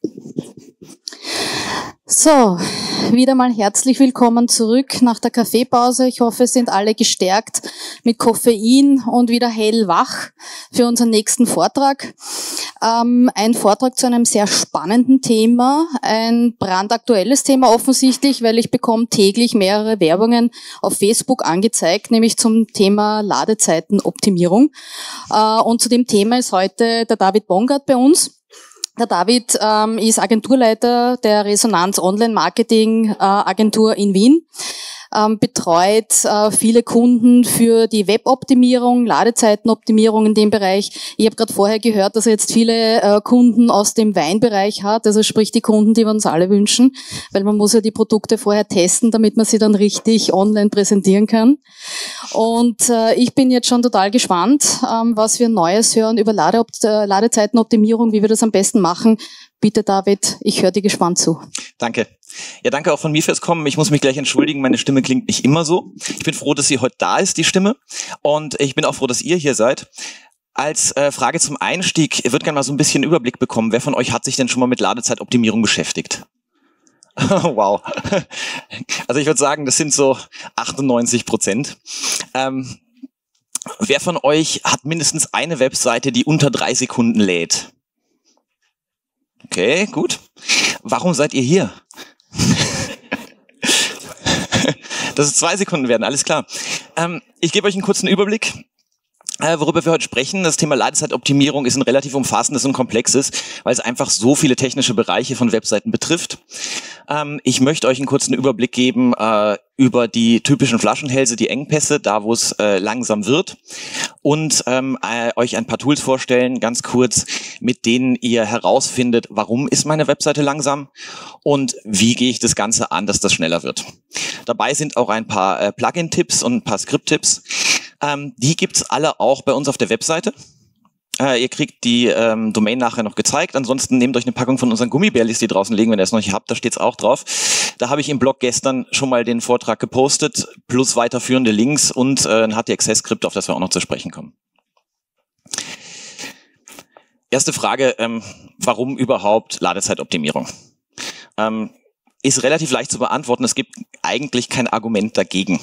So, wieder mal herzlich willkommen zurück nach der Kaffeepause. Ich hoffe, es sind alle gestärkt mit Koffein und wieder hellwach für unseren nächsten Vortrag. Ein Vortrag zu einem sehr spannenden Thema, ein brandaktuelles Thema offensichtlich, weil ich bekomme täglich mehrere Werbungen auf Facebook angezeigt, nämlich zum Thema Ladezeitenoptimierung. Und zu dem Thema ist heute der David Bongard bei uns. Der David ist Agenturleiter der Resonanz Online Marketing Agentur in Wien, betreut viele Kunden für die Weboptimierung, Ladezeitenoptimierung in dem Bereich. Ich habe gerade vorher gehört, dass er jetzt viele Kunden aus dem Weinbereich hat, also sprich die Kunden, die wir uns alle wünschen, weil man muss ja die Produkte vorher testen, damit man sie dann richtig online präsentieren kann. Und ich bin jetzt schon total gespannt, was wir Neues hören über Ladezeitenoptimierung, wie wir das am besten machen. Bitte David, ich höre dir gespannt zu. Danke. Ja, danke auch von mir fürs Kommen. Ich muss mich gleich entschuldigen, meine Stimme klingt nicht immer so. Ich bin froh, dass sie heute da ist, die Stimme. Und ich bin auch froh, dass ihr hier seid. Als Frage zum Einstieg, ich würde gerne mal so ein bisschen Überblick bekommen. Wer von euch hat sich denn schon mal mit Ladezeitoptimierung beschäftigt? Wow. Also ich würde sagen, das sind so 98%. Wer von euch hat mindestens eine Webseite, die unter 3 Sekunden lädt? Okay, gut. Warum seid ihr hier? Dass es 2 Sekunden werden, alles klar. Ich gebe euch einen kurzen Überblick, worüber wir heute sprechen. Das Thema Ladezeitoptimierung ist ein relativ umfassendes und komplexes, weil es einfach so viele technische Bereiche von Webseiten betrifft. Ich möchte euch einen kurzen Überblick geben über die typischen Flaschenhälse, die Engpässe, da wo es langsam wird, und euch ein paar Tools vorstellen, ganz kurz, mit denen ihr herausfindet, warum ist meine Webseite langsam und wie gehe ich das Ganze an, dass das schneller wird. Dabei sind auch ein paar Plugin-Tipps und ein paar Script-Tipps. Die gibt's alle auch bei uns auf der Webseite. Ihr kriegt die Domain nachher noch gezeigt. Ansonsten nehmt euch eine Packung von unseren Gummibärlis, die draußen liegen, wenn ihr es noch nicht habt, da steht's auch drauf. Da habe ich im Blog gestern schon mal den Vortrag gepostet, plus weiterführende Links und ein HTXS-Skript, auf das wir auch noch zu sprechen kommen. Erste Frage, warum überhaupt Ladezeitoptimierung? Ist relativ leicht zu beantworten, es gibt eigentlich kein Argument dagegen.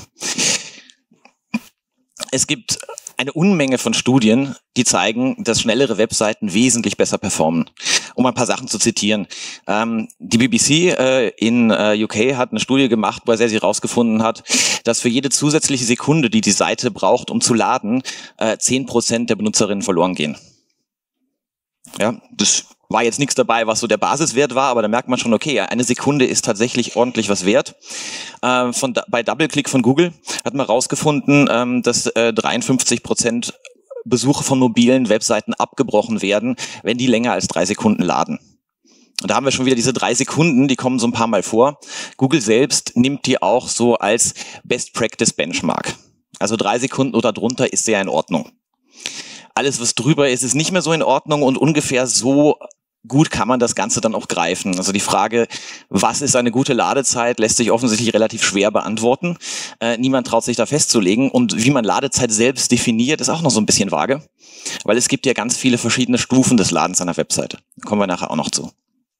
Es gibt eine Unmenge von Studien, die zeigen, dass schnellere Webseiten wesentlich besser performen. Um ein paar Sachen zu zitieren. Die BBC in UK hat eine Studie gemacht, bei der sie herausgefunden hat, dass für jede zusätzliche Sekunde, die die Seite braucht, um zu laden, 10% der Benutzerinnen verloren gehen. Ja, das war jetzt nichts dabei, was so der Basiswert war, aber da merkt man schon, okay, eine Sekunde ist tatsächlich ordentlich was wert. Bei DoubleClick von Google hat man herausgefunden, dass 53% Besuche von mobilen Webseiten abgebrochen werden, wenn die länger als 3 Sekunden laden. Und da haben wir schon wieder diese 3 Sekunden, die kommen so ein paar Mal vor. Google selbst nimmt die auch so als Best Practice Benchmark. Also 3 Sekunden oder drunter ist sehr in Ordnung. Alles, was drüber ist, ist nicht mehr so in Ordnung und ungefähr so gut kann man das Ganze dann auch greifen. Also die Frage, was ist eine gute Ladezeit, lässt sich offensichtlich relativ schwer beantworten. Niemand traut sich da festzulegen. Und wie man Ladezeit selbst definiert, ist auch noch so ein bisschen vage, weil es gibt ja ganz viele verschiedene Stufen des Ladens einer Webseite. Da kommen wir nachher auch noch zu.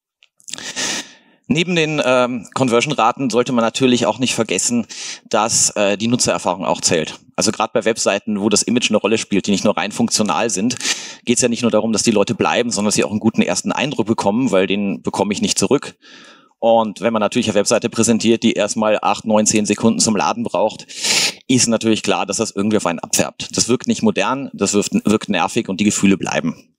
Neben den Conversion-Raten sollte man natürlich auch nicht vergessen, dass die Nutzererfahrung auch zählt. Also gerade bei Webseiten, wo das Image eine Rolle spielt, die nicht nur rein funktional sind, geht es ja nicht nur darum, dass die Leute bleiben, sondern dass sie auch einen guten ersten Eindruck bekommen, weil den bekomme ich nicht zurück. Und wenn man natürlich eine Webseite präsentiert, die erstmal 8, 9, 10 Sekunden zum Laden braucht, ist natürlich klar, dass das irgendwie auf einen abfärbt. Das wirkt nicht modern, das wirkt nervig und die Gefühle bleiben.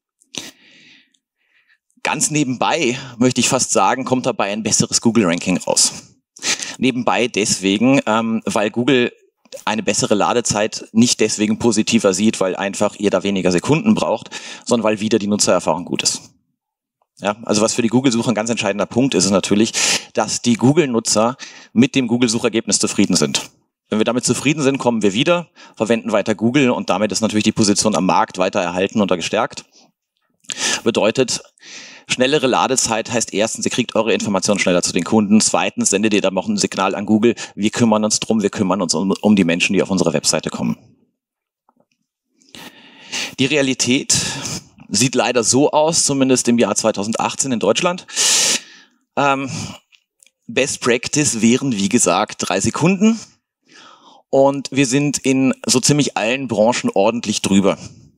Ganz nebenbei, möchte ich fast sagen, kommt dabei ein besseres Google-Ranking raus. Nebenbei deswegen, weil Google eine bessere Ladezeit nicht deswegen positiver sieht, weil einfach ihr da weniger Sekunden braucht, sondern weil wieder die Nutzererfahrung gut ist. Ja, also was für die Google-Suche ein ganz entscheidender Punkt ist, ist natürlich, dass die Google-Nutzer mit dem Google-Suchergebnis zufrieden sind. Wenn wir damit zufrieden sind, kommen wir wieder, verwenden weiter Google und damit ist natürlich die Position am Markt weiter erhalten oder gestärkt. Bedeutet, schnellere Ladezeit heißt erstens, ihr kriegt eure Informationen schneller zu den Kunden. Zweitens sendet ihr dann noch ein Signal an Google, wir kümmern uns drum, wir kümmern uns um die Menschen, die auf unsere Webseite kommen. Die Realität sieht leider so aus, zumindest im Jahr 2018 in Deutschland, Best Practice wären, wie gesagt, 3 Sekunden. Und wir sind in so ziemlich allen Branchen ordentlich drüber.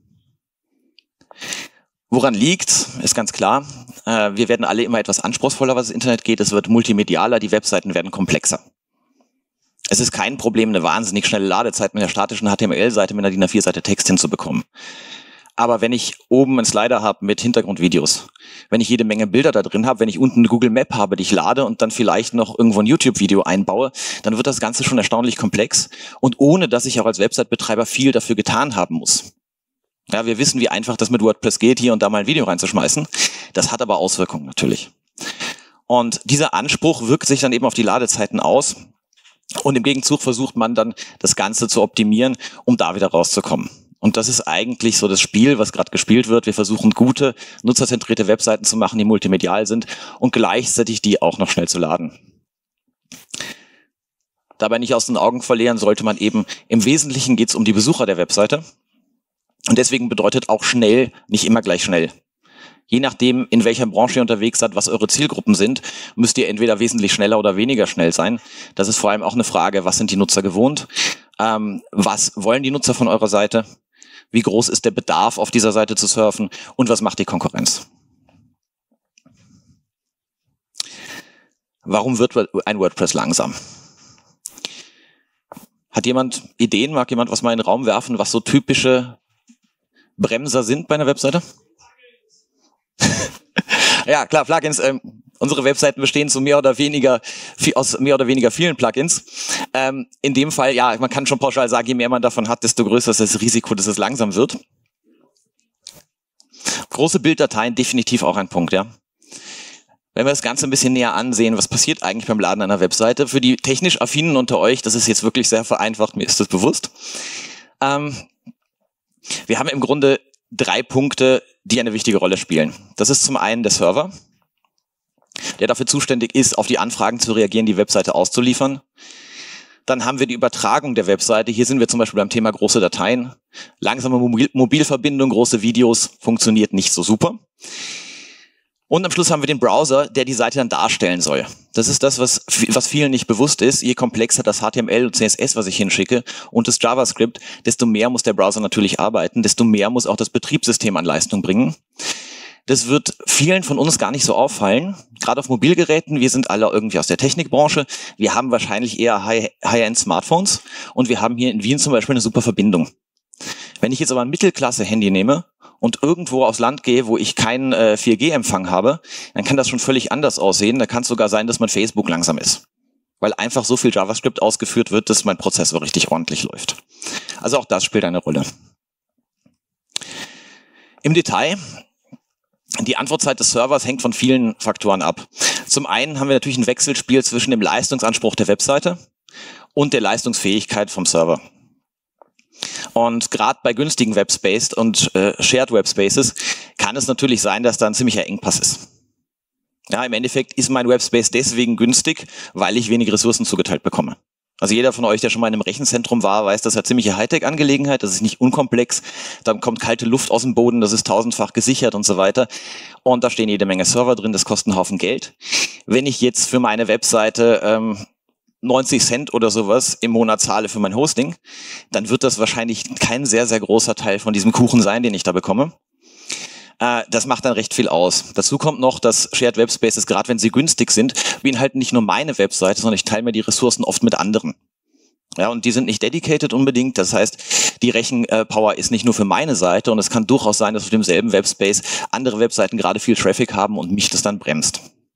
Woran liegt, ist ganz klar. Wir werden alle immer etwas anspruchsvoller, was das Internet geht. Es wird multimedialer, die Webseiten werden komplexer. Es ist kein Problem, eine wahnsinnig schnelle Ladezeit mit einer statischen HTML-Seite mit einer DIN A4-Seite Text hinzubekommen. Aber wenn ich oben einen Slider habe mit Hintergrundvideos, wenn ich jede Menge Bilder da drin habe, wenn ich unten eine Google Map habe, die ich lade und dann vielleicht noch irgendwo ein YouTube-Video einbaue, dann wird das Ganze schon erstaunlich komplex und ohne, dass ich auch als Website-Betreiber viel dafür getan haben muss. Ja, wir wissen, wie einfach das mit WordPress geht, hier und da mal ein Video reinzuschmeißen. Das hat aber Auswirkungen natürlich. Und dieser Anspruch wirkt sich dann eben auf die Ladezeiten aus. Und im Gegenzug versucht man dann, das Ganze zu optimieren, um da wieder rauszukommen. Und das ist eigentlich so das Spiel, was gerade gespielt wird. Wir versuchen, gute, nutzerzentrierte Webseiten zu machen, die multimedial sind und gleichzeitig die auch noch schnell zu laden. Dabei nicht aus den Augen verlieren sollte man eben, im Wesentlichen geht es um die Besucher der Webseite. Und deswegen bedeutet auch schnell nicht immer gleich schnell. Je nachdem, in welcher Branche ihr unterwegs seid, was eure Zielgruppen sind, müsst ihr entweder wesentlich schneller oder weniger schnell sein. Das ist vor allem auch eine Frage, was sind die Nutzer gewohnt? Was wollen die Nutzer von eurer Seite? Wie groß ist der Bedarf, auf dieser Seite zu surfen? Und was macht die Konkurrenz? Warum wird ein WordPress langsam? Hat jemand Ideen? Mag jemand was mal in den Raum werfen, was so typische Bremser sind bei einer Webseite? Ja, klar, Plugins. Unsere Webseiten bestehen aus mehr oder weniger vielen Plugins. In dem Fall, ja, man kann schon pauschal sagen, je mehr man davon hat, desto größer ist das Risiko, dass es langsam wird. Große Bilddateien, definitiv auch ein Punkt, ja. Wenn wir das Ganze ein bisschen näher ansehen, was passiert eigentlich beim Laden einer Webseite? Für die technisch Affinen unter euch, das ist jetzt wirklich sehr vereinfacht, mir ist das bewusst. Wir haben im Grunde 3 Punkte, die eine wichtige Rolle spielen. Das ist zum einen der Server, der dafür zuständig ist, auf die Anfragen zu reagieren, die Webseite auszuliefern. Dann haben wir die Übertragung der Webseite. Hier sind wir zum Beispiel beim Thema große Dateien. Langsame Mobilverbindung, große Videos, funktioniert nicht so super. Und am Schluss haben wir den Browser, der die Seite dann darstellen soll. Das ist das, was vielen nicht bewusst ist. Je komplexer das HTML und CSS, was ich hinschicke, und das JavaScript, desto mehr muss der Browser natürlich arbeiten, desto mehr muss auch das Betriebssystem an Leistung bringen. Das wird vielen von uns gar nicht so auffallen. Gerade auf Mobilgeräten, wir sind alle irgendwie aus der Technikbranche. Wir haben wahrscheinlich eher High-End-Smartphones und wir haben hier in Wien zum Beispiel eine super Verbindung. Wenn ich jetzt aber ein Mittelklasse-Handy nehme und irgendwo aufs Land gehe, wo ich keinen 4G-Empfang habe, dann kann das schon völlig anders aussehen. Da kann es sogar sein, dass mein Facebook langsam ist. Weil einfach so viel JavaScript ausgeführt wird, dass mein Prozessor richtig ordentlich läuft. Also auch das spielt eine Rolle. Im Detail, die Antwortzeit des Servers hängt von vielen Faktoren ab. Zum einen haben wir natürlich ein Wechselspiel zwischen dem Leistungsanspruch der Webseite und der Leistungsfähigkeit vom Server. Und gerade bei günstigen Webspaces und Shared Webspaces kann es natürlich sein, dass da ein ziemlicher Engpass ist. Ja, im Endeffekt ist mein Webspace deswegen günstig, weil ich wenig Ressourcen zugeteilt bekomme. Also jeder von euch, der schon mal in einem Rechenzentrum war, weiß, das ist eine ziemliche Hightech-Angelegenheit, das ist nicht unkomplex, dann kommt kalte Luft aus dem Boden, das ist tausendfach gesichert und so weiter. Und da stehen jede Menge Server drin, das kostet einen Haufen Geld. Wenn ich jetzt für meine Webseite 90 Cent oder sowas im Monat zahle für mein Hosting, dann wird das wahrscheinlich kein sehr, sehr großer Teil von diesem Kuchen sein, den ich da bekomme. Das macht dann recht viel aus. Dazu kommt noch, dass Shared Webspaces, gerade wenn sie günstig sind, beinhalten nicht nur meine Webseite, sondern ich teile mir die Ressourcen oft mit anderen. Ja, und die sind nicht dedicated unbedingt. Das heißt, die Rechenpower ist nicht nur für meine Seite und es kann durchaus sein, dass auf demselben Webspace andere Webseiten gerade viel Traffic haben und mich das dann bremst.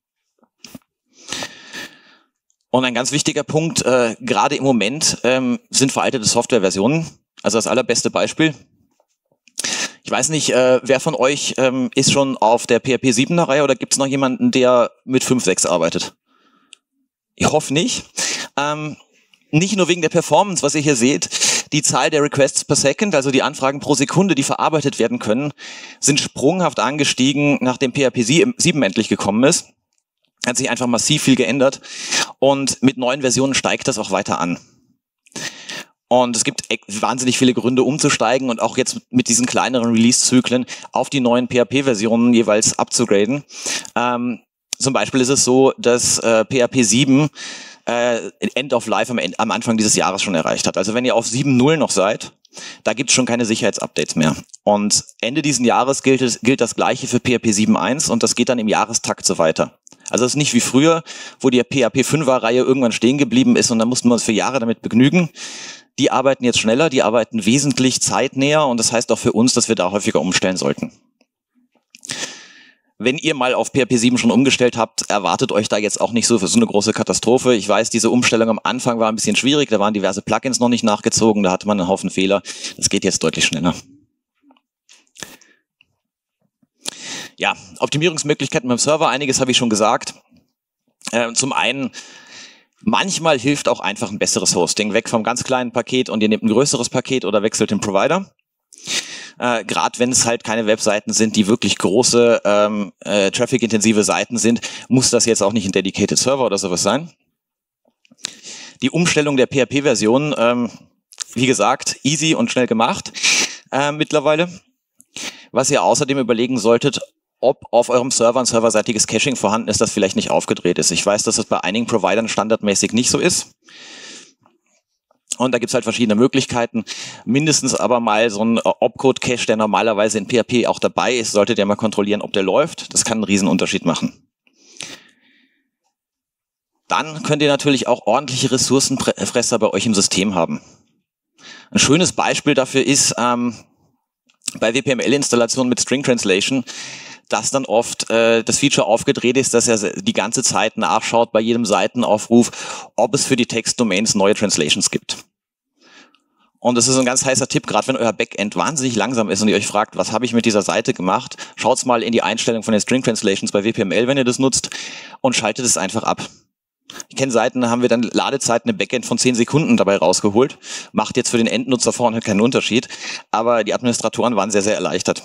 Und ein ganz wichtiger Punkt, gerade im Moment sind veraltete Softwareversionen. Also das allerbeste Beispiel. Ich weiß nicht, wer von euch ist schon auf der PHP 7er Reihe oder gibt es noch jemanden, der mit 5.6 arbeitet? Ich hoffe nicht. Nicht nur wegen der Performance, was ihr hier seht, die Zahl der Requests per Second, also die Anfragen pro Sekunde, die verarbeitet werden können, sind sprunghaft angestiegen, nachdem PHP 7 endlich gekommen ist. Hat sich einfach massiv viel geändert und mit neuen Versionen steigt das auch weiter an. Und es gibt wahnsinnig viele Gründe umzusteigen und auch jetzt mit diesen kleineren Release-Zyklen auf die neuen PHP-Versionen jeweils abzugraden. Zum Beispiel ist es so, dass PHP 7 End of Life am Anfang dieses Jahres schon erreicht hat. Also wenn ihr auf 7.0 noch seid, da gibt es schon keine Sicherheitsupdates mehr. Und Ende diesen Jahres gilt das Gleiche für PHP 7.1 und das geht dann im Jahrestakt so weiter. Also es ist nicht wie früher, wo die PHP 5er-Reihe irgendwann stehen geblieben ist und dann mussten wir uns für Jahre damit begnügen. Die arbeiten jetzt schneller, die arbeiten wesentlich zeitnäher und das heißt auch für uns, dass wir da häufiger umstellen sollten. Wenn ihr mal auf PHP 7 schon umgestellt habt, erwartet euch da jetzt auch nicht so eine große Katastrophe. Ich weiß, diese Umstellung am Anfang war ein bisschen schwierig, da waren diverse Plugins noch nicht nachgezogen, da hatte man einen Haufen Fehler. Das geht jetzt deutlich schneller. Ja, Optimierungsmöglichkeiten beim Server, einiges habe ich schon gesagt. Zum einen, manchmal hilft auch einfach ein besseres Hosting. Weg vom ganz kleinen Paket und ihr nehmt ein größeres Paket oder wechselt den Provider. Gerade wenn es halt keine Webseiten sind, die wirklich große, traffic-intensive Seiten sind, muss das jetzt auch nicht ein Dedicated Server oder sowas sein. Die Umstellung der PHP-Version, wie gesagt, easy und schnell gemacht mittlerweile. Was ihr außerdem überlegen solltet, ob auf eurem Server ein serverseitiges Caching vorhanden ist, das vielleicht nicht aufgedreht ist. Ich weiß, dass das bei einigen Providern standardmäßig nicht so ist. Und da gibt es halt verschiedene Möglichkeiten. Mindestens aber mal so ein Opcode-Cache, der normalerweise in PHP auch dabei ist, solltet ihr mal kontrollieren, ob der läuft. Das kann einen riesen Unterschied machen. Dann könnt ihr natürlich auch ordentliche Ressourcenfresser bei euch im System haben. Ein schönes Beispiel dafür ist bei WPML-Installationen mit String Translation, dass dann oft das Feature aufgedreht ist, dass er die ganze Zeit nachschaut bei jedem Seitenaufruf, ob es für die Textdomains neue Translations gibt. Und das ist ein ganz heißer Tipp, gerade wenn euer Backend wahnsinnig langsam ist und ihr euch fragt, was habe ich mit dieser Seite gemacht, schaut mal in die Einstellung von den String Translations bei WPML, wenn ihr das nutzt, und schaltet es einfach ab. Ich kenne Seiten, da haben wir dann Ladezeiten im Backend von 10 Sekunden dabei rausgeholt. Macht jetzt für den Endnutzer vorne keinen Unterschied, aber die Administratoren waren sehr, sehr erleichtert.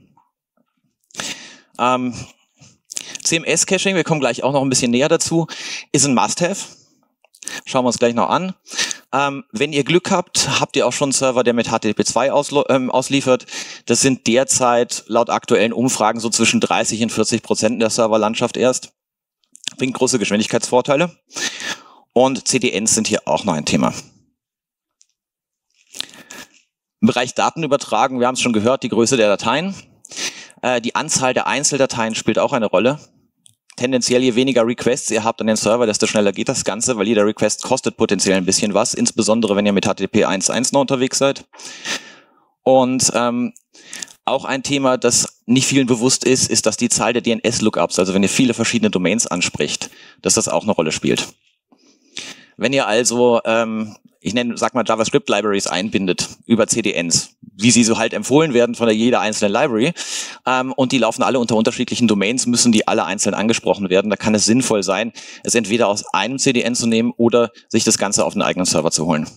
CMS-Caching, wir kommen gleich auch noch ein bisschen näher dazu, ist ein Must-Have. Schauen wir uns gleich noch an. Wenn ihr Glück habt, habt ihr auch schon einen Server, der mit HTTP2 ausliefert. Das sind derzeit laut aktuellen Umfragen so zwischen 30 und 40% der Serverlandschaft erst. Bringt große Geschwindigkeitsvorteile. Und CDNs sind hier auch noch ein Thema. Im Bereich Datenübertragung, wir haben es schon gehört, die Größe der Dateien. Die Anzahl der Einzeldateien spielt auch eine Rolle. Tendenziell, je weniger Requests ihr habt an den Server, desto schneller geht das Ganze, weil jeder Request kostet potenziell ein bisschen was, insbesondere wenn ihr mit HTTP 1.1 noch unterwegs seid. Und auch ein Thema, das nicht vielen bewusst ist, ist, dass die Zahl der DNS-Lookups, also wenn ihr viele verschiedene Domains anspricht, dass das auch eine Rolle spielt. Wenn ihr also, sag mal, JavaScript-Libraries einbindet über CDNs, wie sie so halt empfohlen werden von jeder einzelnen Library, und die laufen alle unter unterschiedlichen Domains, müssen die alle einzeln angesprochen werden. Da kann es sinnvoll sein, es entweder aus einem CDN zu nehmen oder sich das Ganze auf einen eigenen Server zu holen.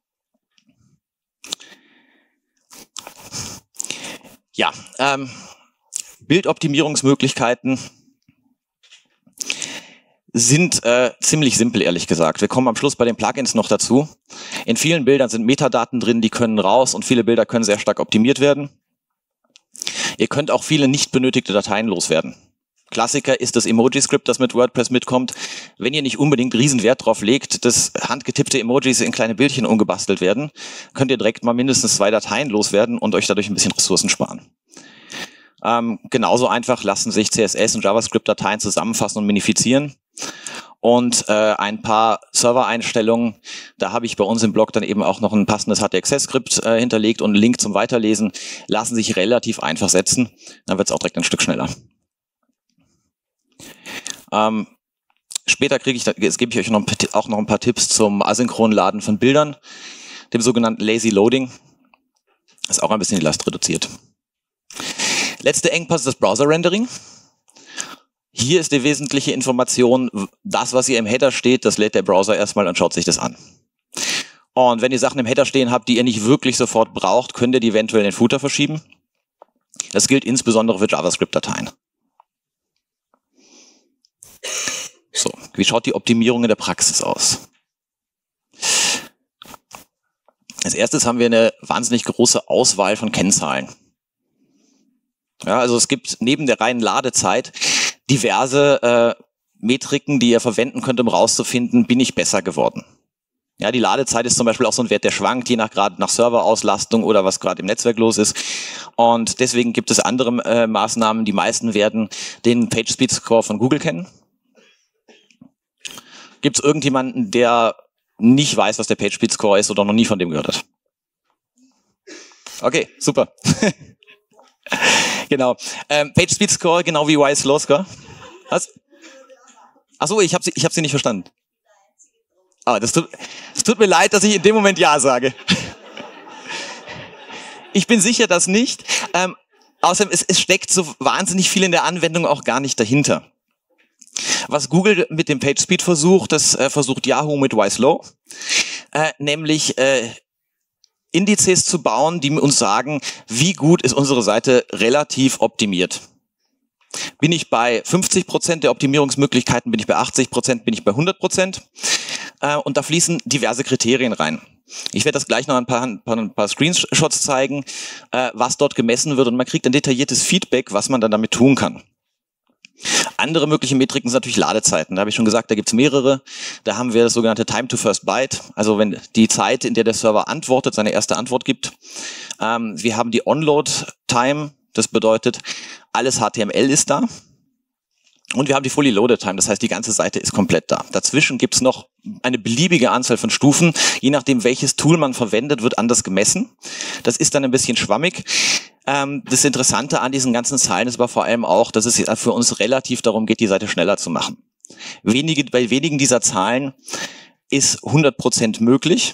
Ja, Bildoptimierungsmöglichkeiten sind ziemlich simpel, ehrlich gesagt. Wir kommen am Schluss bei den Plugins noch dazu. In vielen Bildern sind Metadaten drin, die können raus und viele Bilder können sehr stark optimiert werden. Ihr könnt auch viele nicht benötigte Dateien loswerden. Klassiker ist das Emoji-Script, das mit WordPress mitkommt. Wenn ihr nicht unbedingt riesen Wert drauf legt, dass handgetippte Emojis in kleine Bildchen umgebastelt werden, könnt ihr direkt mal mindestens 2 Dateien loswerden und euch dadurch ein bisschen Ressourcen sparen. Genauso einfach lassen sich CSS und JavaScript-Dateien zusammenfassen und minifizieren. Und ein paar Server-Einstellungen, da habe ich bei uns im Blog dann eben auch noch ein passendes HTXS-Skript hinterlegt und einen Link zum Weiterlesen, lassen sich relativ einfach setzen. Dann wird es auch direkt ein Stück schneller. Später gebe ich euch auch noch ein paar Tipps zum asynchronen Laden von Bildern, dem sogenannten Lazy Loading. Ist auch ein bisschen die Last reduziert. Letzter Engpass ist das Browser-Rendering. Hier ist die wesentliche Information, das, was hier im Header steht, das lädt der Browser erstmal und schaut sich das an. Und wenn ihr Sachen im Header stehen habt, die ihr nicht wirklich sofort braucht, könnt ihr die eventuell in den Footer verschieben. Das gilt insbesondere für JavaScript-Dateien. So, wie schaut die Optimierung in der Praxis aus? Als erstes haben wir eine wahnsinnig große Auswahl von Kennzahlen. Ja, also es gibt neben der reinen Ladezeit diverse Metriken, die ihr verwenden könnt, um rauszufinden, bin ich besser geworden. Ja, die Ladezeit ist zum Beispiel auch so ein Wert, der schwankt, je nach gerade nach Serverauslastung oder was gerade im Netzwerk los ist. Und deswegen gibt es andere Maßnahmen. Die meisten werden den PageSpeed Score von Google kennen. Gibt es irgendjemanden, der nicht weiß, was der PageSpeed Score ist oder noch nie von dem gehört hat? Okay, super. Genau. PageSpeed Score, genau wie Y-Slow Score. Was? Achso, ich hab sie nicht verstanden. Aber es tut mir leid, dass ich in dem Moment Ja sage. Ich bin sicher, dass nicht. Außerdem, es steckt so wahnsinnig viel in der Anwendung auch gar nicht dahinter. Was Google mit dem PageSpeed versucht, das versucht Yahoo mit Y-Slow, nämlich Indizes zu bauen, die uns sagen, wie gut ist unsere Seite relativ optimiert. Bin ich bei 50% der Optimierungsmöglichkeiten, bin ich bei 80%, bin ich bei 100%? Und da fließen diverse Kriterien rein. Ich werde das gleich noch ein paar Screenshots zeigen, was dort gemessen wird, und man kriegt ein detailliertes Feedback, was man dann damit tun kann. Andere mögliche Metriken sind natürlich Ladezeiten. Da habe ich schon gesagt, da gibt es mehrere. Da haben wir das sogenannte Time to First Byte, also wenn die Zeit, in der der Server antwortet, seine erste Antwort gibt. Wir haben die Onload Time, das bedeutet, alles HTML ist da. Und wir haben die Fully Loaded Time, das heißt, die ganze Seite ist komplett da. Dazwischen gibt es noch eine beliebige Anzahl von Stufen. Je nachdem, welches Tool man verwendet, wird anders gemessen. Das ist dann ein bisschen schwammig. Das Interessante an diesen ganzen Zahlen ist aber vor allem auch, dass es für uns relativ darum geht, die Seite schneller zu machen. Bei wenigen dieser Zahlen ist 100% möglich.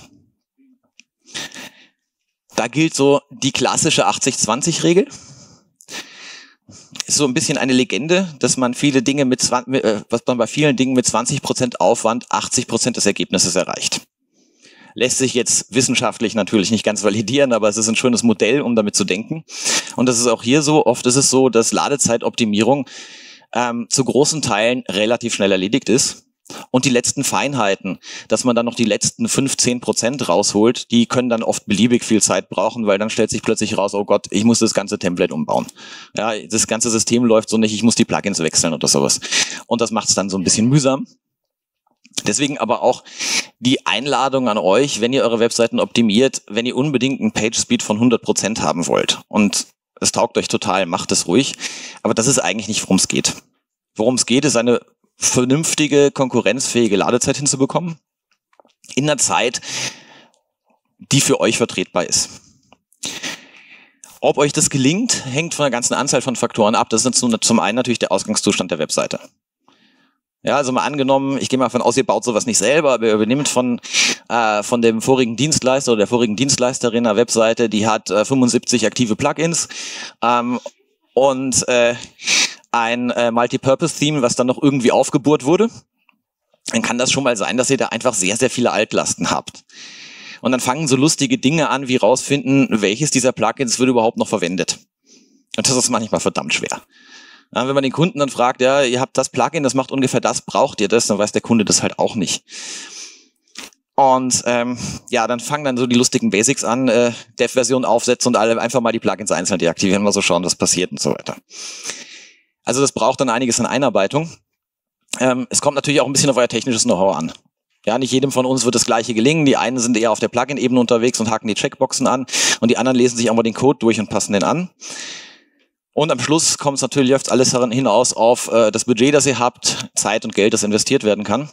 Da gilt so die klassische 80-20-Regel. Ist so ein bisschen eine Legende, dass man was man bei vielen Dingen mit 20% Aufwand 80% des Ergebnisses erreicht. Lässt sich jetzt wissenschaftlich natürlich nicht ganz validieren, aber es ist ein schönes Modell, um damit zu denken. Und das ist auch hier so. Oft ist es so, dass Ladezeitoptimierung zu großen Teilen relativ schnell erledigt ist. Und die letzten Feinheiten, dass man dann noch die letzten 15% rausholt, die können dann oft beliebig viel Zeit brauchen, weil dann stellt sich plötzlich raus, oh Gott, ich muss das ganze Template umbauen. Ja, das ganze System läuft so nicht, ich muss die Plugins wechseln oder sowas. Und das macht es dann so ein bisschen mühsam. Deswegen aber auch die Einladung an euch, wenn ihr eure Webseiten optimiert, wenn ihr unbedingt einen PageSpeed von 100% haben wollt. Und es taugt euch total, macht es ruhig. Aber das ist eigentlich nicht, worum es geht. Worum es geht, ist eine vernünftige, konkurrenzfähige Ladezeit hinzubekommen, in einer Zeit, die für euch vertretbar ist. Ob euch das gelingt, hängt von einer ganzen Anzahl von Faktoren ab. Das ist zum einen natürlich der Ausgangszustand der Webseite. Ja, also mal angenommen, ich gehe mal davon aus, ihr baut sowas nicht selber, aber ihr übernehmt von dem vorigen Dienstleister oder der vorigen Dienstleisterin eine Webseite, die hat 75 aktive Plugins und ein Multipurpose-Theme, was dann noch irgendwie aufgebohrt wurde, dann kann das schon mal sein, dass ihr da einfach sehr, sehr viele Altlasten habt. Und dann fangen so lustige Dinge an, wie rausfinden, welches dieser Plugins wird überhaupt noch verwendet. Und das ist manchmal verdammt schwer. Ja, wenn man den Kunden dann fragt, ja, ihr habt das Plugin, das macht ungefähr das, braucht ihr das? Dann weiß der Kunde das halt auch nicht. Und ja, dann fangen dann so die lustigen Basics an, Dev-Version aufsetzen und alle einfach mal die Plugins einzeln deaktivieren, mal so schauen, was passiert und so weiter. Also das braucht dann einiges an Einarbeitung. Es kommt natürlich auch ein bisschen auf euer technisches Know-how an. Ja, nicht jedem von uns wird das Gleiche gelingen. Die einen sind eher auf der Plugin-Ebene unterwegs und haken die Checkboxen an und die anderen lesen sich auch mal den Code durch und passen den an. Und am Schluss kommt es natürlich oft alles hinaus auf das Budget, das ihr habt, Zeit und Geld, das investiert werden kann.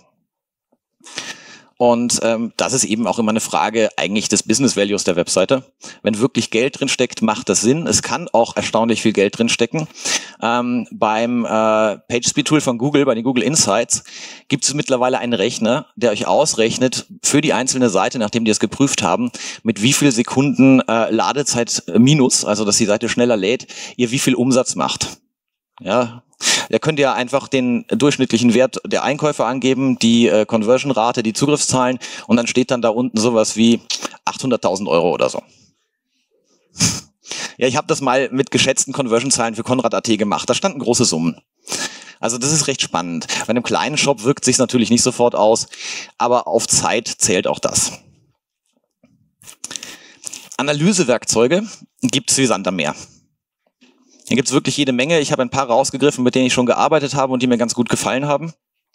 Und das ist eben auch immer eine Frage eigentlich des Business Values der Webseite. Wenn wirklich Geld drin steckt, macht das Sinn. Es kann auch erstaunlich viel Geld drin stecken. Beim PageSpeed-Tool von Google, bei den Google Insights, gibt es mittlerweile einen Rechner, der euch ausrechnet für die einzelne Seite, nachdem die es geprüft haben, mit wie viel Sekunden Ladezeit minus, also dass die Seite schneller lädt, ihr wie viel Umsatz macht. Ja, da könnt ihr einfach den durchschnittlichen Wert der Einkäufer angeben, die Conversion-Rate, die Zugriffszahlen und dann steht dann da unten sowas wie 800.000 Euro oder so. Ja, ich habe das mal mit geschätzten Conversion-Zahlen für Konrad.at gemacht. Da standen große Summen. Also das ist recht spannend. Bei einem kleinen Shop wirkt sich natürlich nicht sofort aus, aber auf Zeit zählt auch das. Analysewerkzeuge gibt's wie Sand am Meer. Hier gibt's wirklich jede Menge. Ich habe ein paar rausgegriffen, mit denen ich schon gearbeitet habe und die mir ganz gut gefallen haben.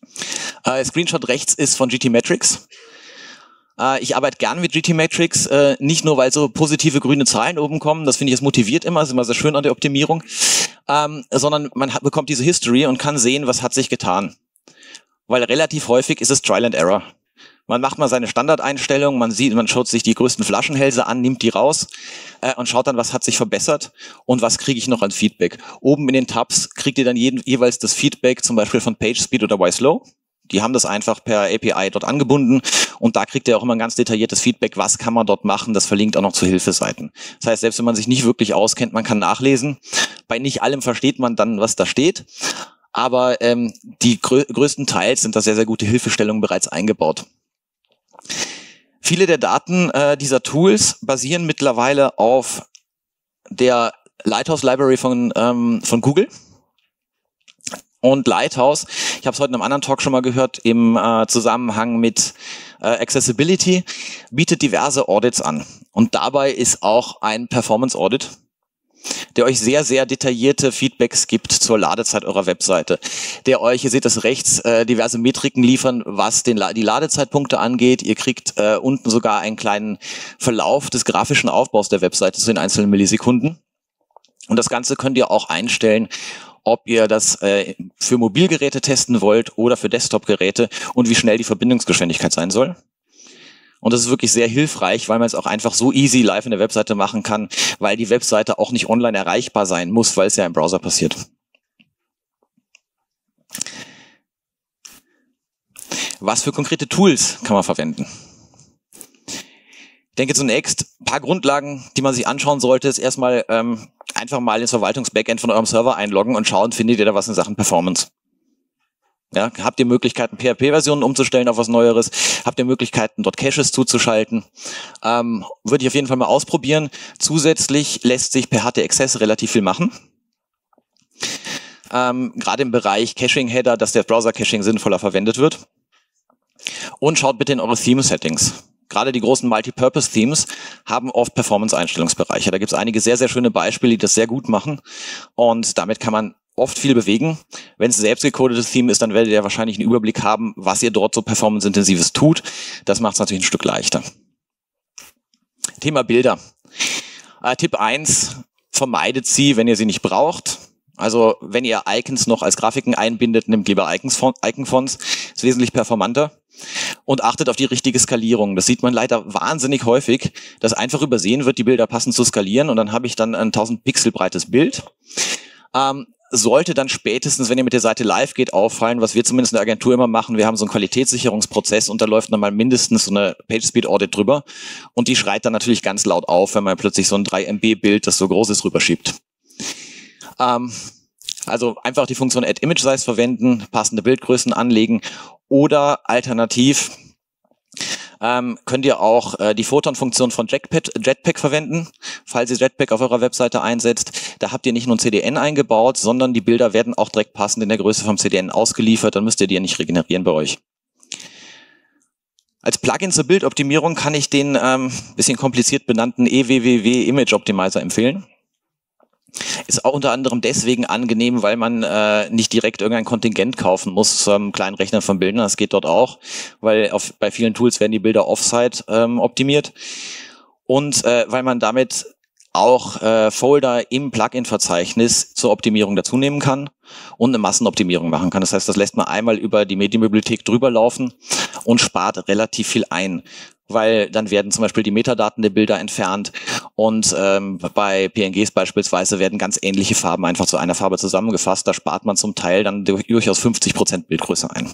Screenshot rechts ist von GTmetrix. Ich arbeite gern mit GTmetrix, nicht nur, weil so positive grüne Zahlen oben kommen, das finde ich, es motiviert immer, ist immer sehr schön an der Optimierung, sondern man bekommt diese History und kann sehen, was hat sich getan. Weil relativ häufig ist es Trial and Error. Man macht mal seine Standardeinstellungen, man schaut sich die größten Flaschenhälse an, nimmt die raus und schaut dann, was hat sich verbessert und was kriege ich noch an Feedback. Oben in den Tabs kriegt ihr dann jeweils das Feedback, zum Beispiel von PageSpeed oder YSlow. Die haben das einfach per API dort angebunden und da kriegt ihr auch immer ein ganz detailliertes Feedback, was kann man dort machen, das verlinkt auch noch zu Hilfeseiten. Das heißt, selbst wenn man sich nicht wirklich auskennt, man kann nachlesen. Bei nicht allem versteht man dann, was da steht, aber die größtenteils sind da sehr, sehr gute Hilfestellungen bereits eingebaut. Viele der Daten dieser Tools basieren mittlerweile auf der Lighthouse Library von Google. Und Lighthouse, ich habe es heute in einem anderen Talk schon mal gehört, im Zusammenhang mit Accessibility, bietet diverse Audits an. Und dabei ist auch ein Performance Audit, der euch sehr, sehr detaillierte Feedbacks gibt zur Ladezeit eurer Webseite. Der euch, ihr seht das rechts, diverse Metriken liefern, was die Ladezeitpunkte angeht. Ihr kriegt unten sogar einen kleinen Verlauf des grafischen Aufbaus der Webseite zu den einzelnen Millisekunden. Und das Ganze könnt ihr auch einstellen, ob ihr das für Mobilgeräte testen wollt oder für Desktop-Geräte und wie schnell die Verbindungsgeschwindigkeit sein soll. Und das ist wirklich sehr hilfreich, weil man es auch einfach so easy live in der Webseite machen kann, weil die Webseite auch nicht online erreichbar sein muss, weil es ja im Browser passiert. Was für konkrete Tools kann man verwenden? Ich denke zunächst, ein paar Grundlagen, die man sich anschauen sollte, ist erstmal einfach mal ins Verwaltungs-Backend von eurem Server einloggen und schauen, findet ihr da was in Sachen Performance. Ja, habt ihr Möglichkeiten, PHP-Versionen umzustellen auf was Neueres? Habt ihr Möglichkeiten, dort Caches zuzuschalten? Würde ich auf jeden Fall mal ausprobieren. Zusätzlich lässt sich per HT-Access relativ viel machen. Gerade im Bereich Caching-Header, dass der Browser-Caching sinnvoller verwendet wird. Und schaut bitte in eure Theme-Settings. Gerade die großen Multipurpose-Themes haben oft Performance-Einstellungsbereiche. Da gibt es einige sehr, sehr schöne Beispiele, die das sehr gut machen. Und damit kann man oft viel bewegen. Wenn es ein selbst gecodetes Theme ist, dann werdet ihr wahrscheinlich einen Überblick haben, was ihr dort so performance-intensives tut. Das macht es natürlich ein Stück leichter. Thema Bilder. Tipp 1, vermeidet sie, wenn ihr sie nicht braucht. Also wenn ihr Icons noch als Grafiken einbindet, nehmt lieber Icon-Fonts. Ist wesentlich performanter. Und achtet auf die richtige Skalierung. Das sieht man leider wahnsinnig häufig, dass einfach übersehen wird, die Bilder passend zu skalieren und dann habe ich dann ein 1000 Pixel breites Bild. Sollte dann spätestens, wenn ihr mit der Seite live geht, auffallen, was wir zumindest in der Agentur immer machen. Wir haben so einen Qualitätssicherungsprozess und da läuft dann mal mindestens so eine PageSpeed-Audit drüber und die schreit dann natürlich ganz laut auf, wenn man plötzlich so ein 3 MB-Bild, das so groß ist, rüberschiebt. Also einfach die Funktion Add Image Size verwenden, passende Bildgrößen anlegen oder alternativ könnt ihr auch die Photon-Funktion von Jetpack verwenden, falls ihr Jetpack auf eurer Webseite einsetzt. Da habt ihr nicht nur ein CDN eingebaut, sondern die Bilder werden auch direkt passend in der Größe vom CDN ausgeliefert, dann müsst ihr die ja nicht regenerieren bei euch. Als Plugin zur Bildoptimierung kann ich den bisschen kompliziert benannten EWWW Image Optimizer empfehlen. Ist auch unter anderem deswegen angenehm, weil man nicht direkt irgendein Kontingent kaufen muss zum kleinen Rechner von Bildern. Das geht dort auch, weil bei vielen Tools werden die Bilder offsite optimiert. Und weil man damit auch Folder im Plugin-Verzeichnis zur Optimierung dazu nehmen kann und eine Massenoptimierung machen kann. Das heißt, das lässt man einmal über die Medienbibliothek drüber laufen und spart relativ viel ein. Weil dann werden zum Beispiel die Metadaten der Bilder entfernt und bei PNGs beispielsweise werden ganz ähnliche Farben einfach zu einer Farbe zusammengefasst. Da spart man zum Teil dann durchaus 50% Bildgröße ein.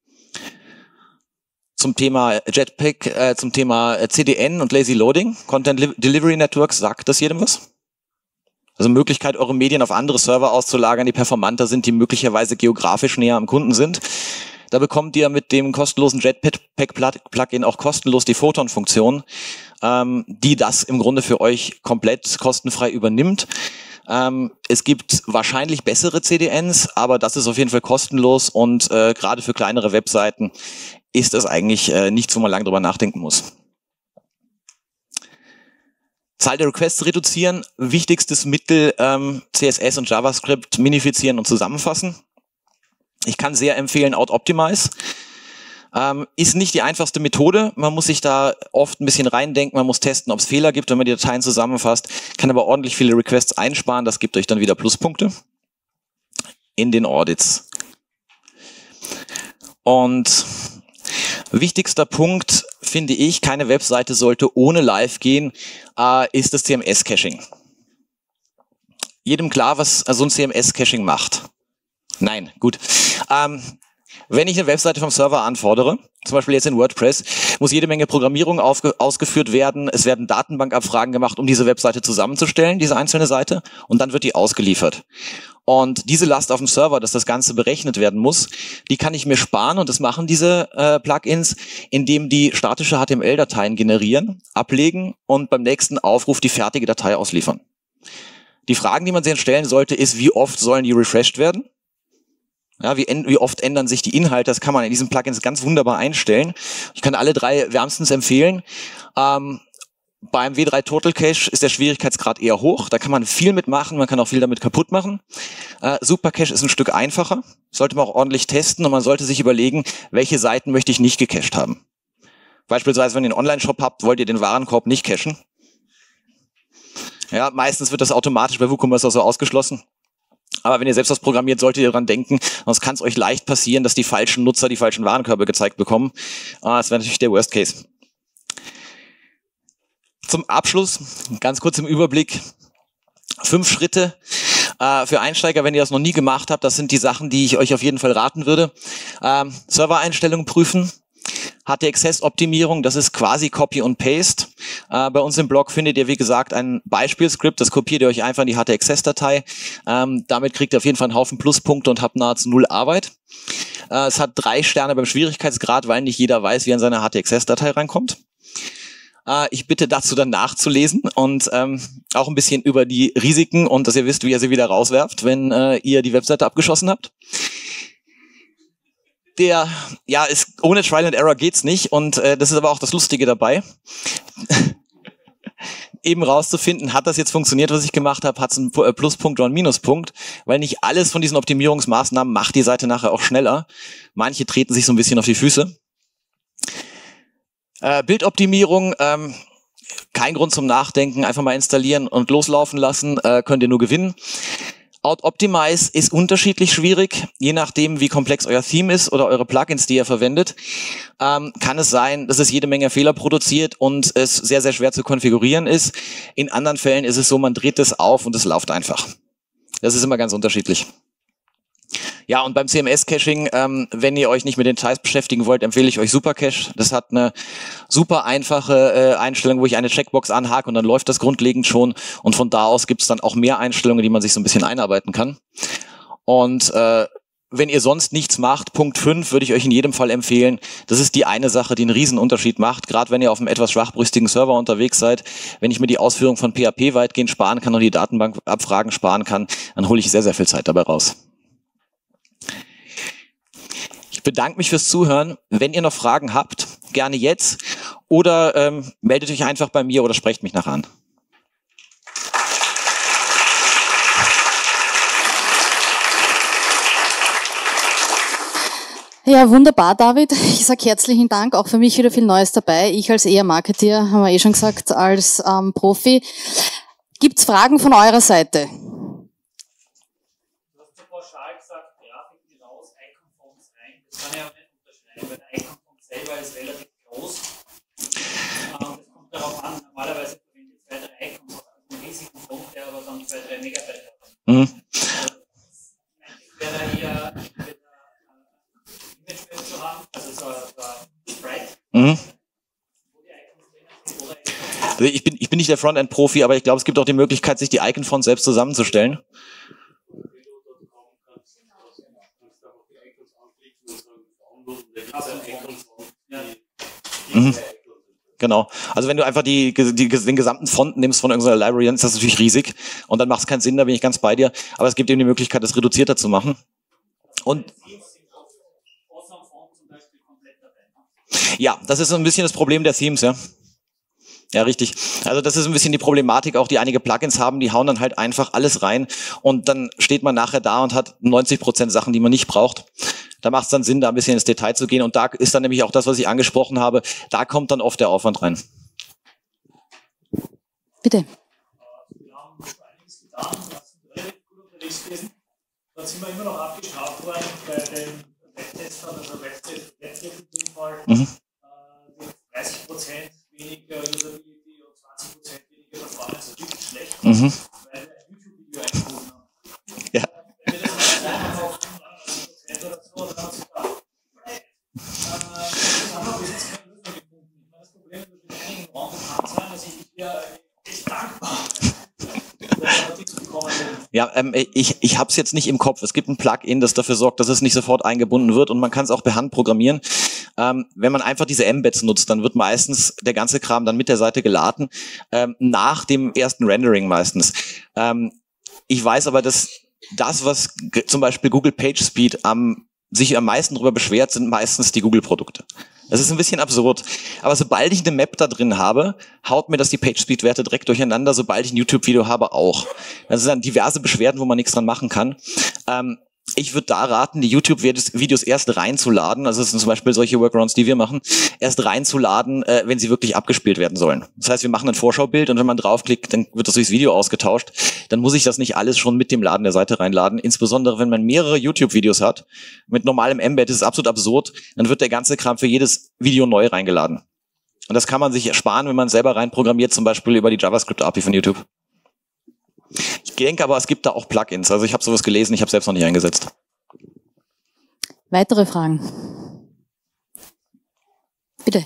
Zum Thema Jetpack, zum Thema CDN und Lazy Loading, Content Delivery Networks, sagt das jedem was? Also Möglichkeit, eure Medien auf andere Server auszulagern, die performanter sind, die möglicherweise geografisch näher am Kunden sind. Da bekommt ihr mit dem kostenlosen Jetpack-Plugin auch kostenlos die Photon-Funktion, die das im Grunde für euch komplett kostenfrei übernimmt. Es gibt wahrscheinlich bessere CDNs, aber das ist auf jeden Fall kostenlos und gerade für kleinere Webseiten ist das eigentlich nichts, wo man lange drüber nachdenken muss. Zahl der Requests reduzieren, wichtigstes Mittel CSS und JavaScript minifizieren und zusammenfassen. Ich kann sehr empfehlen Out-Optimize. Ist nicht die einfachste Methode. Man muss sich da oft ein bisschen reindenken. Man muss testen, ob es Fehler gibt, wenn man die Dateien zusammenfasst. Kann aber ordentlich viele Requests einsparen. Das gibt euch dann wieder Pluspunkte in den Audits. Und wichtigster Punkt, finde ich, keine Webseite sollte ohne Live gehen, ist das CMS-Caching. Jedem klar, was so ein CMS-Caching macht? Nein, gut. Wenn ich eine Webseite vom Server anfordere, zum Beispiel jetzt in WordPress, muss jede Menge Programmierung ausgeführt werden. Es werden Datenbankabfragen gemacht, um diese Webseite zusammenzustellen, diese einzelne Seite, und dann wird die ausgeliefert. Und diese Last auf dem Server, dass das Ganze berechnet werden muss, die kann ich mir sparen, und das machen diese Plugins, indem die statische HTML-Dateien generieren, ablegen und beim nächsten Aufruf die fertige Datei ausliefern. Die Fragen, die man sich stellen sollte, ist, wie oft sollen die refreshed werden? Ja, wie oft ändern sich die Inhalte? Das kann man in diesen Plugins ganz wunderbar einstellen. Ich kann alle drei wärmstens empfehlen. Beim W3 Total Cache ist der Schwierigkeitsgrad eher hoch. Da kann man viel mitmachen, man kann auch viel damit kaputt machen. Super Cache ist ein Stück einfacher. Sollte man auch ordentlich testen, und man sollte sich überlegen, welche Seiten möchte ich nicht gecached haben. Beispielsweise, wenn ihr einen Online-Shop habt, wollt ihr den Warenkorb nicht cachen. Ja, meistens wird das automatisch bei WooCommerce auch so ausgeschlossen. Aber wenn ihr selbst was programmiert, solltet ihr daran denken, sonst kann es euch leicht passieren, dass die falschen Nutzer die falschen Warenkörbe gezeigt bekommen. Das wäre natürlich der Worst Case. Zum Abschluss, ganz kurz im Überblick, 5 Schritte für Einsteiger, wenn ihr das noch nie gemacht habt. Das sind die Sachen, die ich euch auf jeden Fall raten würde. Servereinstellungen prüfen. HT-Access-Optimierung, das ist quasi Copy und Paste. Bei uns im Blog findet ihr, wie gesagt, ein Beispielskript, das kopiert ihr euch einfach in die HT-Access-Datei. Damit kriegt ihr auf jeden Fall einen Haufen Pluspunkte und habt nahezu 0 Arbeit. Es hat 3 Sterne beim Schwierigkeitsgrad, weil nicht jeder weiß, wie er in seine HT-Access-Datei reinkommt. Ich bitte dazu dann nachzulesen und auch ein bisschen über die Risiken und dass ihr wisst, wie ihr sie wieder rauswerft, wenn ihr die Webseite abgeschossen habt. Ist ohne Trial and Error geht's nicht, und das ist aber auch das Lustige dabei. Eben rauszufinden, hat das jetzt funktioniert, was ich gemacht habe, hat es einen Pluspunkt oder einen Minuspunkt, weil nicht alles von diesen Optimierungsmaßnahmen macht die Seite nachher auch schneller. Manche treten sich so ein bisschen auf die Füße. Bildoptimierung, kein Grund zum Nachdenken, einfach mal installieren und loslaufen lassen, könnt ihr nur gewinnen. Out-Optimize ist unterschiedlich schwierig, je nachdem, wie komplex euer Theme ist oder eure Plugins, die ihr verwendet. Kann es sein, dass es jede Menge Fehler produziert und es sehr, sehr schwer zu konfigurieren ist. In anderen Fällen ist es so, man dreht es auf und es läuft einfach. Das ist immer ganz unterschiedlich. Ja, und beim CMS-Caching, wenn ihr euch nicht mit den Details beschäftigen wollt, empfehle ich euch Supercache. Das hat eine super einfache Einstellung, wo ich eine Checkbox anhake, und dann läuft das grundlegend schon. Und von da aus gibt es dann auch mehr Einstellungen, die man sich so ein bisschen einarbeiten kann. Und wenn ihr sonst nichts macht, Punkt 5 würde ich euch in jedem Fall empfehlen. Das ist die eine Sache, die einen riesen Unterschied macht, gerade wenn ihr auf einem etwas schwachbrüstigen Server unterwegs seid. Wenn ich mir die Ausführung von PHP weitgehend sparen kann und die Datenbankabfragen sparen kann, dann hole ich sehr, sehr viel Zeit dabei raus. Ich bedanke mich fürs Zuhören. Wenn ihr noch Fragen habt, gerne jetzt, oder meldet euch einfach bei mir oder sprecht mich nachher an. Ja, wunderbar, David. Ich sage herzlichen Dank. Auch für mich wieder viel Neues dabei. Ich als eher Marketeer, haben wir eh schon gesagt, als Profi. Gibt's Fragen von eurer Seite? Kann ich auch nicht unterschreiben, weil der Icon-Font selber ist relativ groß. Es kommt darauf an, normalerweise verwende ich 2, 3 Icons auf einem riesigen Font, der aber dann 2, 3 Megabyte hat. Ich wäre eher Image zu haben, also so ein Sprite. Wo die Icons drinnen sind, oder Also ich bin nicht der Frontend-Profi, aber ich glaube, es gibt auch die Möglichkeit, sich die Icon-Fonts selbst zusammenzustellen. Genau. Also wenn du einfach den gesamten Font nimmst von irgendeiner Library, dann ist das natürlich riesig. Und dann macht es keinen Sinn, da bin ich ganz bei dir. Aber es gibt eben die Möglichkeit, das reduzierter zu machen. Und ja, das ist so ein bisschen das Problem der Themes, ja. Ja, richtig. Also das ist ein bisschen die Problematik auch, die einige Plugins haben, die hauen dann halt einfach alles rein und dann steht man nachher da und hat 90% Sachen, die man nicht braucht. Da macht es dann Sinn, da ein bisschen ins Detail zu gehen und da ist dann nämlich auch das, was ich angesprochen habe, da kommt dann oft der Aufwand rein. Bitte. Wir haben schon einiges getan, sind relativ gut unterwegs gewesen. Dann sind wir immer noch abgestraft worden bei den Webtestern, also Webtest in dem Fall, 30% weniger Usability und 20% weniger Performance, das ist wirklich schlecht, weil wir ein YouTube-Video eingebunden haben. Ja. Wenn wir das mal auf 99% oder so, dann haben sie da. Das haben wir bis jetzt keine Lösung gefunden. Ich meine, das Problem wird mit einigen Raum bekannt sein, dass ich hier echt dankbar Ja, ich habe es jetzt nicht im Kopf. Es gibt ein Plugin, das dafür sorgt, dass es nicht sofort eingebunden wird und man kann es auch per Hand programmieren. Wenn man einfach diese Embeds nutzt, dann wird meistens der ganze Kram dann mit der Seite geladen, nach dem ersten Rendering meistens. Ich weiß aber, dass das, was zum Beispiel Google PageSpeed sich am meisten darüber beschwert, sind meistens die Google-Produkte. Das ist ein bisschen absurd. Aber sobald ich eine Map da drin habe, haut mir das die PageSpeed-Werte direkt durcheinander, sobald ich ein YouTube-Video habe auch. Das sind dann diverse Beschwerden, wo man nichts dran machen kann. Ich würde da raten, die YouTube-Videos erst reinzuladen, also das sind zum Beispiel solche Workarounds, die wir machen, erst reinzuladen, wenn sie wirklich abgespielt werden sollen. Das heißt, wir machen ein Vorschaubild und wenn man draufklickt, dann wird das durchs Video ausgetauscht. Dann muss ich das nicht alles schon mit dem Laden der Seite reinladen. Insbesondere, wenn man mehrere YouTube-Videos hat, mit normalem Embed, das ist absolut absurd, dann wird der ganze Kram für jedes Video neu reingeladen. Und das kann man sich ersparen, wenn man selber reinprogrammiert, zum Beispiel über die JavaScript-API von YouTube. Ich denke aber, es gibt da auch Plugins. Also ich habe sowas gelesen, ich habe selbst noch nicht eingesetzt. Weitere Fragen? Bitte.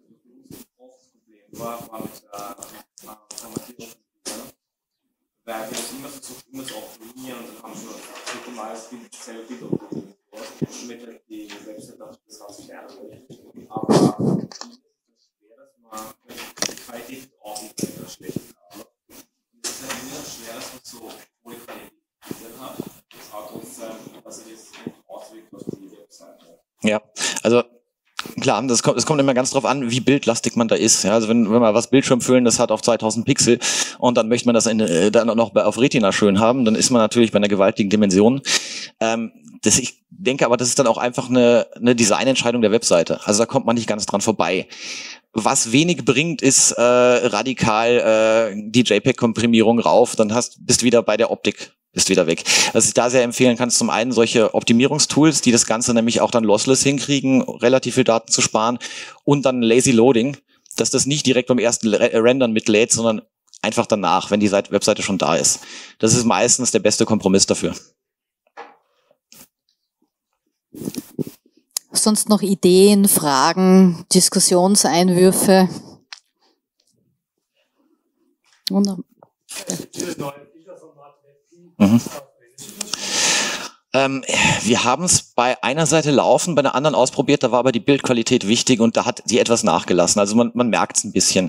War mit Formatierung, weil wir das immer versucht, immer zu optimieren und dann haben wir schon mal das selbe Bild optimiert, damit die Website auch das Ganze lernen. Aber schwer, dass man die Qualität auch nicht mehr schlecht hat. Es ist halt immer schwer, dass man so hohe Qualität hat. Das hat uns, dass sich das auswirkt auf die Webseite. Ja, also klar, es kommt immer ganz drauf an, wie bildlastig man da ist. Ja, also wenn man was Bildschirmfüllen, das hat auf 2000 Pixel und dann möchte man das dann noch auf Retina schön haben, dann ist man natürlich bei einer gewaltigen Dimension. Ich denke aber, das ist dann auch einfach eine Designentscheidung der Webseite. Also da kommt man nicht ganz dran vorbei. Was wenig bringt, ist radikal die JPEG-Komprimierung rauf, dann bist wieder bei der Optik. Ist wieder weg. Was ich da sehr empfehlen kann, ist zum einen solche Optimierungstools, die das Ganze nämlich auch dann lossless hinkriegen, relativ viel Daten zu sparen und dann Lazy Loading, dass das nicht direkt beim ersten Rendern mitlädt, sondern einfach danach, wenn die Webseite schon da ist. Das ist meistens der beste Kompromiss dafür. Sonst noch Ideen, Fragen, Diskussionseinwürfe? Wunderbar. Wir haben es bei einer Seite laufen, bei einer anderen ausprobiert, da war aber die Bildqualität wichtig und da hat sie etwas nachgelassen. Also man merkt es ein bisschen.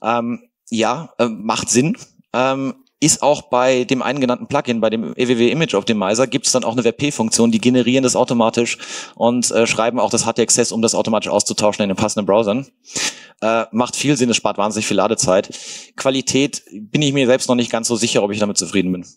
Macht Sinn. Ist auch bei dem einen genannten Plugin, bei dem EWW Image Optimizer, gibt es dann auch eine WebP-Funktion, die generieren das automatisch und schreiben auch das HT-Access, um das automatisch auszutauschen in den passenden Browsern. Macht viel Sinn, es spart wahnsinnig viel Ladezeit. Qualität bin ich mir selbst noch nicht ganz so sicher, ob ich damit zufrieden bin.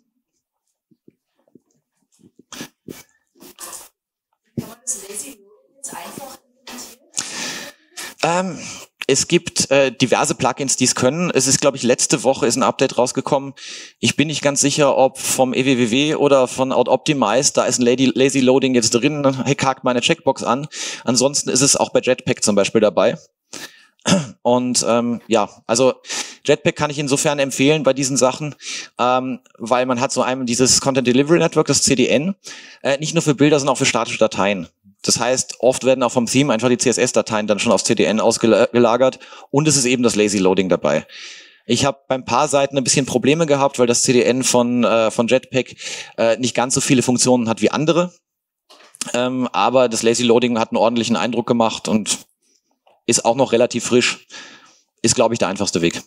Kann man das Lazy Loading jetzt einfach implementieren? Es gibt diverse Plugins, die es können. Es ist, glaube ich, letzte Woche ist ein Update rausgekommen. Ich bin nicht ganz sicher, ob vom EWWW oder von OutOptimize, da ist ein Lazy Loading jetzt drin, hakt meine Checkbox an. Ansonsten ist es auch bei Jetpack zum Beispiel dabei. Und also Jetpack kann ich insofern empfehlen bei diesen Sachen, weil man hat so einmal dieses Content Delivery Network, das CDN, nicht nur für Bilder, sondern auch für statische Dateien. Das heißt, oft werden auch vom Theme einfach die CSS-Dateien dann schon aufs CDN ausgelagert und es ist eben das Lazy Loading dabei. Ich habe bei ein paar Seiten ein bisschen Probleme gehabt, weil das CDN von Jetpack nicht ganz so viele Funktionen hat wie andere. Aber das Lazy Loading hat einen ordentlichen Eindruck gemacht und ist auch noch relativ frisch. Ist, glaube ich, der einfachste Weg.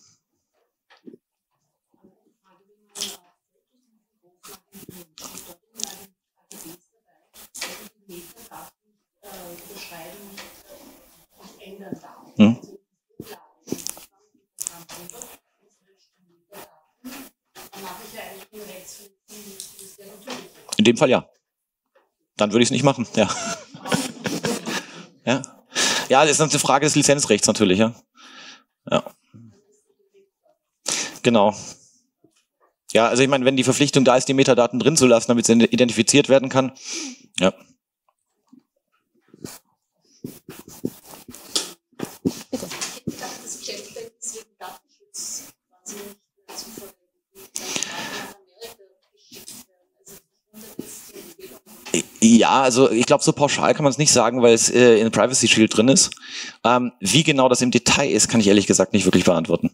In dem Fall ja. Dann würde ich es nicht machen, ja. Ja. Ja, das ist eine Frage des Lizenzrechts natürlich, ja. Ja. Genau. Ja, also ich meine, wenn die Verpflichtung da ist, die Metadaten drin zu lassen, damit sie identifiziert werden kann, ja. Bitte. Ich dachte, das Jetpack ist wegen Datenschutz quasi nicht zuverlässig. Ja, also ich glaube, so pauschal kann man es nicht sagen, weil es in Privacy Shield drin ist. Wie genau das im Detail ist, kann ich ehrlich gesagt nicht wirklich beantworten.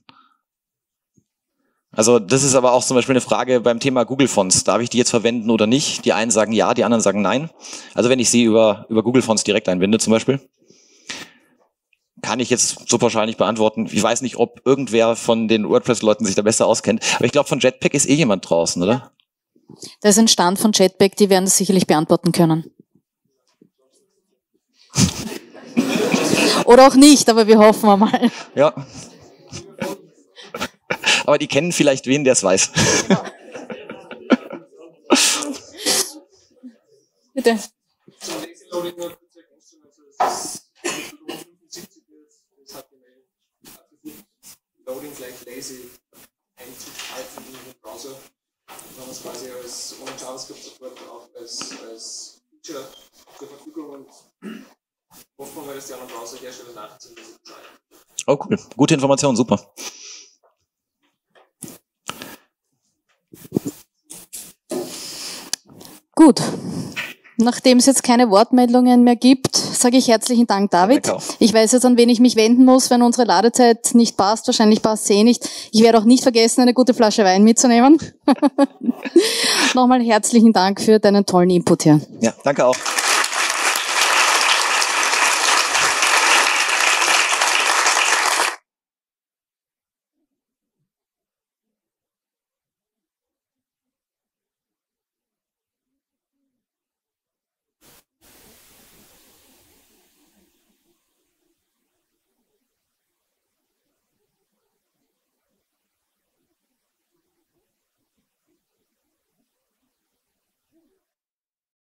Also das ist aber auch zum Beispiel eine Frage beim Thema Google Fonts. Darf ich die jetzt verwenden oder nicht? Die einen sagen ja, die anderen sagen nein. Also wenn ich sie über Google Fonts direkt einbinde zum Beispiel, kann ich jetzt so pauschal nicht beantworten. Ich weiß nicht, ob irgendwer von den WordPress-Leuten sich da besser auskennt. Aber ich glaube, von Jetpack ist jemand draußen, oder? Da ist ein Stand von Jetpack, die werden das sicherlich beantworten können. Oder auch nicht, aber wir hoffen mal. Ja. Aber die kennen vielleicht wen, der es weiß. Bitte. Zum Lazy Loading nur kurz ergänzen, also das ist 75 das HTML Loading gleich lazy einzuschalten in den Browser. Dann haben wir es quasi als ohne JavaScript-Support auch als Feature zur Verfügung und hoffen wir, dass die anderen Browserhersteller nachziehen, dass sie Bescheid. Oh cool, gute Information, super. Gut. Nachdem es jetzt keine Wortmeldungen mehr gibt, sage ich herzlichen Dank, David. Danke auch. Ich weiß jetzt, an wen ich mich wenden muss, wenn unsere Ladezeit nicht passt. Wahrscheinlich passt sie nicht. Ich werde auch nicht vergessen, eine gute Flasche Wein mitzunehmen. Nochmal herzlichen Dank für deinen tollen Input hier. Ja, danke auch.